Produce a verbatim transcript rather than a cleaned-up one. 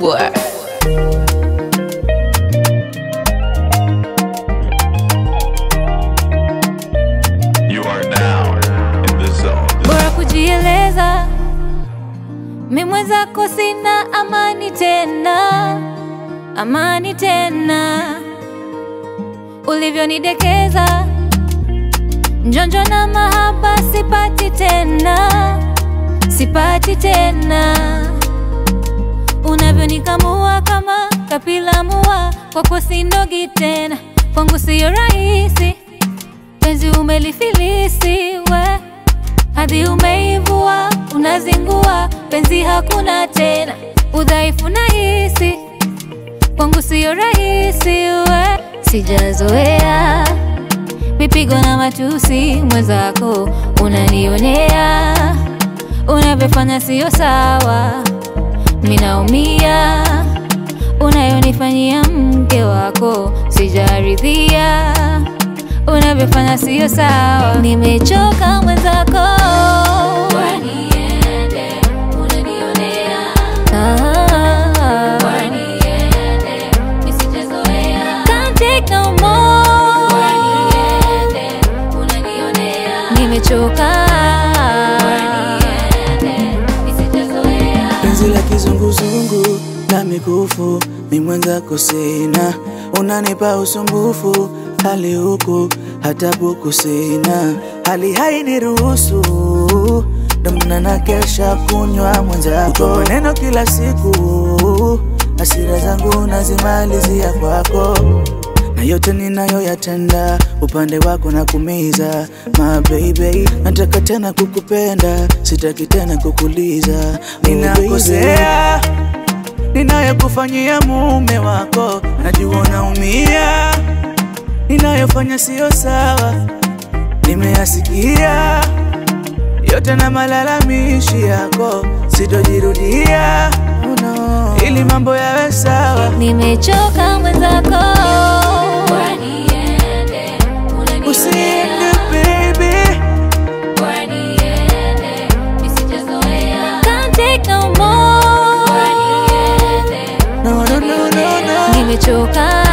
Kubwa. You are now in the zone. Bora kujieleza, mimi mwenzako sina amani tena, amani tena. Ulivyonidekeza, njonjo na mahaba sipati tena, sipati tena. Unavyonikamua kama kapila mua, kwako sinogi tena, kwangu siyo rahisi. Penzi umelifilisi we, hadi umeivua, unazingua, penzi hakuna tena, udhaifu nahisi, kwangu siyo rahisi we. Sijazoea vipigo na matusi, mwenzako unanionea, unavyofanya siyo sawa, mimi naumia. Unayonifanyia mke wako sijaridhia, unavyofanya siyo sawa, nimechoka mwenzako. Bora niende, unanionea. Ah, bora niende, nisijazoea. Can't take no more. Bora niende, unanionea. Nimechoka. Bora niende, nisijazoea. Penzi la kizunguzungu na mikufu, mimi mwenzako sina, unanipa usumbufu, hali huku hata buku sina, hali hainiruhusu, ndomana na kesha kunywa mwenzako. Maneno kila siku, hasira zangu nazimalizia kwako, na yote ninayo yatenda upande wako na kumiza. My baby, nataka tena kukupenda, sitaki tena kukuliza. Ninakosea, ninayokufanyia mume wako, najua unaumia, ninayofanya siyo sawa, nimeyasikia yote na malalamishi yako, sitojirudia, oh no, ili mambo yawe sawa. Nimechoka mwenzako. Bora niende, unanionea. Usiende baby. Bora niende, nisijazoea. Can't take no more. Bora niende, No, no, no, no, no. nimechoka.